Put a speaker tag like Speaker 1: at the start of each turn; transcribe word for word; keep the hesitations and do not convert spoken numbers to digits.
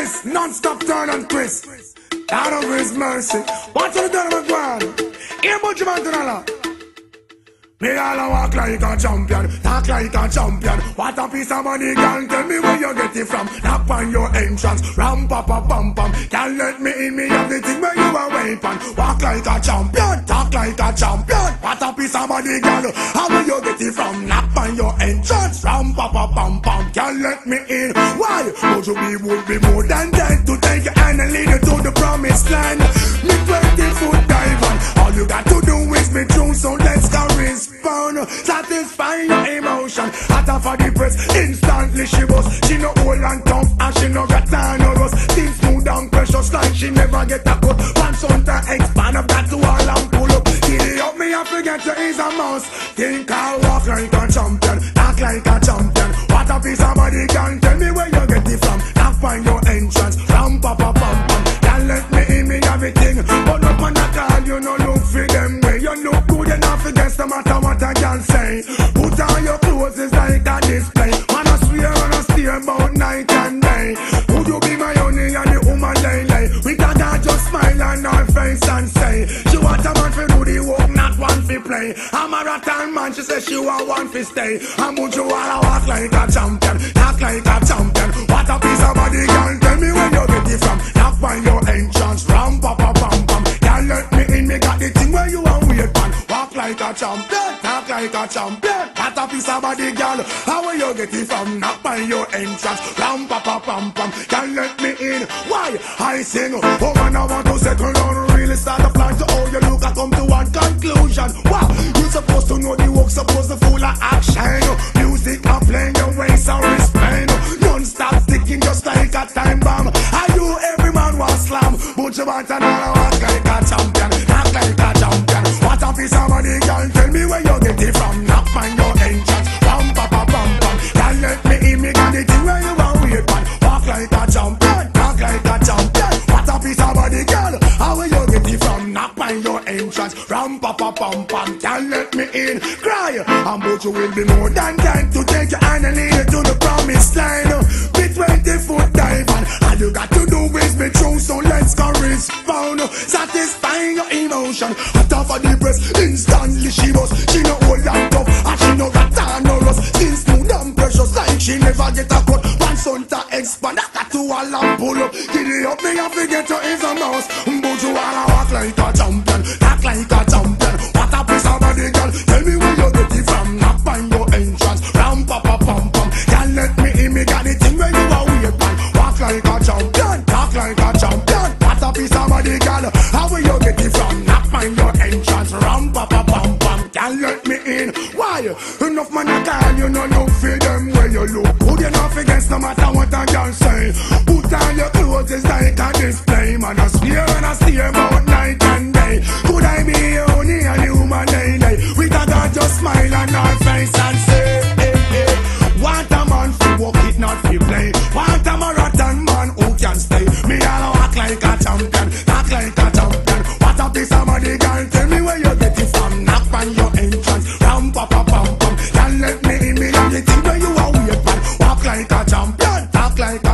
Speaker 1: this, non-stop turn and twist. Out of his mercy. What's on the done of my Here, Buju Banton. Me all a walk like a champion, talk like a champion. What a piece of money, girl, tell me where you get it from. Knock on your entrance, ram pa pa pam pam. Can't let me in, me have the thing where you a weapon. Walk like a champion, talk like a champion. What a piece of money, girl, how will you get it from? Knock on your entrance, ram pa pa pam pam. Can't let me in, why? Buju B would be more than dead to take your hand and lead you to the promised land. Me twenty foot dive on, all you got to do is be true, so let's go respond. Satisfying your emotion. Hotter for the press, instantly she was. She no old and tough and she no got time no rust. Still smooth and precious like she never get a cut. Pants on to expand up that to all and pull up. Giddy up me I forget to is a mouse. Think I walk like a champion, act like a champion. What a piece of body can tell me where you get it from. Knock find your entrance, ram pa pa pam pam. Can't let me in me everything, but up on that all you no look for them way. You look good enough against no matter what I can say. Put on your clothes is like a display. Man I swear and I steer about night and day. Would you be my honey and the woman lay lay? With a girl just smile on her face and say she want a man for do the work, not one for play. I'm a rattan man, she say she want one for stay. And Buju wanna walk like a champion, talk like a champion. What a piece of body, girl, tell me where you get it from. Knock on your entrance, ram pa pa pam pam. Can't let me in, me got the thing where you want wait man. Walk like a champion, talk like a champion. What a piece of body, girl, how will you get it from? Knock on your entrance, ram pa pa pam pam. Can't let me in, why? I sing, oh man I want to settle down, really start a plan to how you look. I come to one conclusion. Wow, you supposed to know the work, supposed to full of action. Music and playing your ways and respect. Non-stop sticking just like a time bomb. Are you every man want slam? Buju Banton all walk like a champion, act like a champion. What a piece of money, girl, tell me where you get it from. Knock on your entrance, ram pa pa pam pam. Can't let me in, me got the thing where you want wait man. Walk like a champion, talk like a champion. What a piece of body, girl, how will you get it from? Knock on your entrance, ram pa pa pam pam. Can't let me in, cry. And Buju will be more than time to take your hand and lead you to the promised line. Be twenty foot dive on, all you got to do is be true, so let's go respond. Satisfying your emotion. Hotter for the press, instantly she was. She no old and tough and she no got time no rust. Still smooth and precious like she never get a cut. One son to expand, I got to all and pull up. Giddy up me and forget to is a mouse. Buju wanna walk like a champion, act like a champion. What a piece of body, girl, tell me where you get it from. Knock on your entrance, ram pa pa pam pam. Can't let me in, me got the thing where you are wait man. Walk like a champion, talk like a champion. What a piece of body, girl, how will you get it from? Knock on your entrance, ram pa pa pam pam. Can't let me in, why? Enough man a call, you know no feel them where you look good enough against no matter what a girl say. Put on your clothes is like a display. Man I swear and I steer about night and day. Could I be your honey and the woman lay lay? With a girl just smile on her face and say hey, hey. Want a man fi walk it, not fi play. Want a marathon man who can stay. Me all walk like a champion, talk like a champion. What a piece of money, girl, tell me where you get it from. Knock on your entrance, ram pa pa pam pam. Can't let me in, me and the thing where you are wait man. Walk like a champion, talk like a